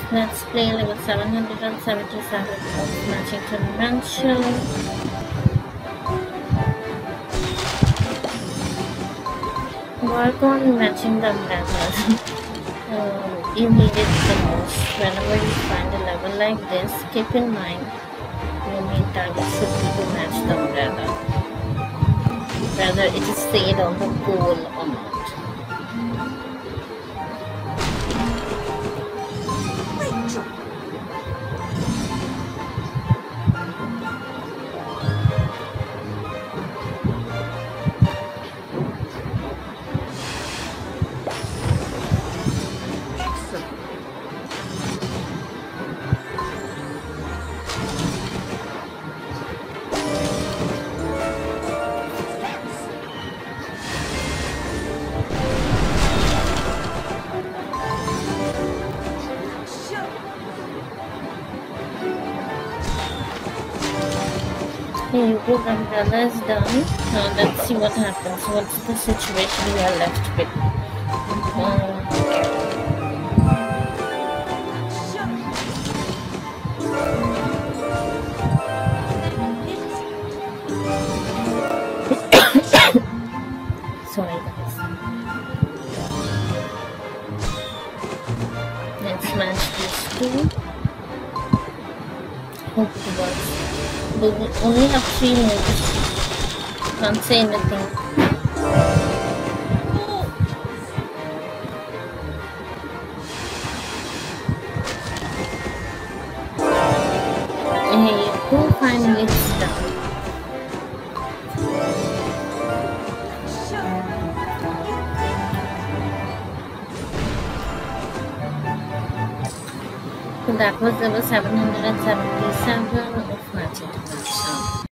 Let's play level 777 of Matchington Mansion. Work on matching the umbrellas. You need it the most. Whenever you find a level like this, keep in mind your main target should be to match the umbrella, whether it is stayed on the pole or not. Here you go, the umbrella is done. Now let's see what happens. What's the situation we are left with? Sorry guys. Let's match these two. Hope it works. But we only have 3 moves. Can't say anything. And here you go, finally it's done. So that was level 777